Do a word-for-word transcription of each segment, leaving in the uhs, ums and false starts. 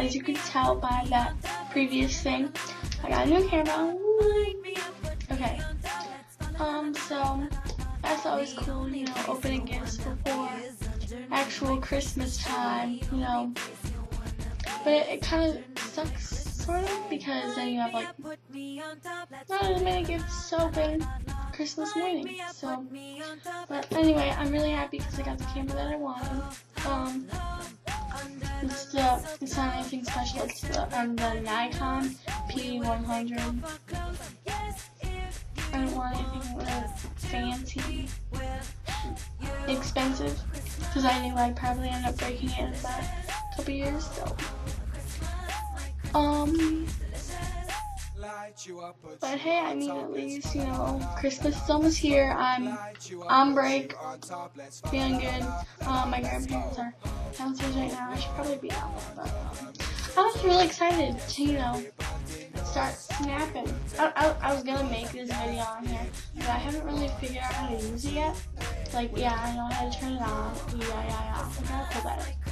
as you can tell by that previous thing, I got a new camera. Okay. Um, so that's always cool, you know, opening gifts before actual Christmas time, you know. But it, it kind of sucks, sort of, because then you have, like, not as many gifts to open Christmas morning. So, but anyway, I'm really happy because I got the camera that I wanted. Um, it's the, it's not anything special. It's the, um, the Nikon P one hundred. I don't want anything really fancy, expensive, because I knew I'd probably end up breaking it in about a couple years. So, um. But hey, I mean, at least, you know, Christmas is almost here. I'm on break, feeling good. Um, my grandparents are downstairs right now. I should probably be down there, but um, I was really excited to, you know, start snapping. I, I, I was gonna make this video on here, but I haven't really figured out how to use it yet. Like, yeah, I know how to turn it on. Yeah, yeah, yeah. Look how cool that is.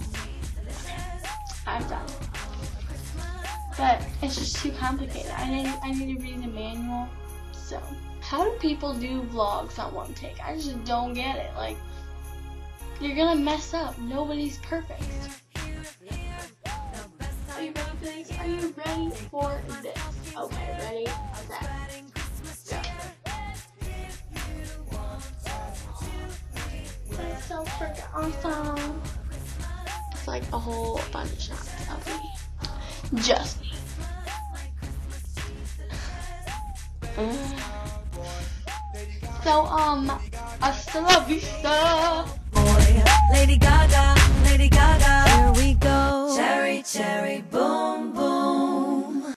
I'm done. But it's just too complicated. I need I need to read the manual. So, how do people do vlogs on one take? I just don't get it. Like, you're gonna mess up. Nobody's perfect. Are you ready for this? Are you ready for this? Okay, ready, set, go. That's so freaking awesome. It's like a whole bunch of shots of me. Just me. Mm. So, um, hasta la vista. Lady Gaga.